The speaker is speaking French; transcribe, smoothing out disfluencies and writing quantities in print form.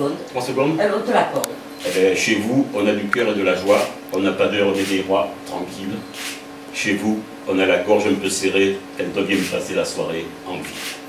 secondes. 3 secondes. Alors, on te l'accorde. Eh bien, chez vous, on a du cœur et de la joie. On n'a pas d'heure, on est des rois, tranquilles. Chez vous, on a la gorge un peu serrée quand on vient passer la soirée en vie.